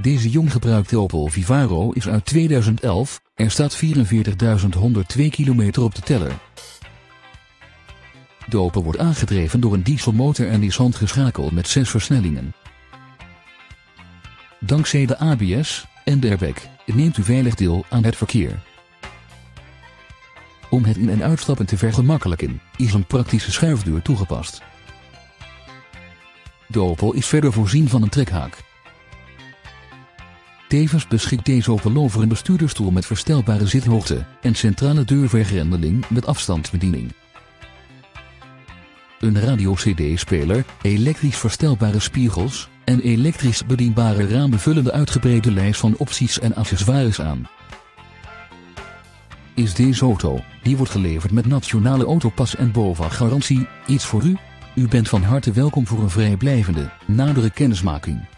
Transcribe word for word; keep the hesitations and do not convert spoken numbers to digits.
Deze jong gebruikte Opel Vivaro is uit tweeduizend elf, er staat vierenveertigduizend honderdtwee kilometer op de teller. De Opel wordt aangedreven door een dieselmotor en is handgeschakeld met zes versnellingen. Dankzij de A B S en de airbag neemt u veilig deel aan het verkeer. Om het in- en uitstappen te vergemakkelijken, is een praktische schuifdeur toegepast. De Opel is verder voorzien van een trekhaak. Tevens beschikt deze Opel over een bestuurdersstoel met verstelbare zithoogte en centrale deurvergrendeling met afstandsbediening. Een radio-C D-speler, elektrisch verstelbare spiegels en elektrisch bedienbare ramen vullen de uitgebreide lijst van opties en accessoires aan. Is deze auto, die wordt geleverd met nationale autopas en BOVAG garantie, iets voor u? U bent van harte welkom voor een vrijblijvende, nadere kennismaking.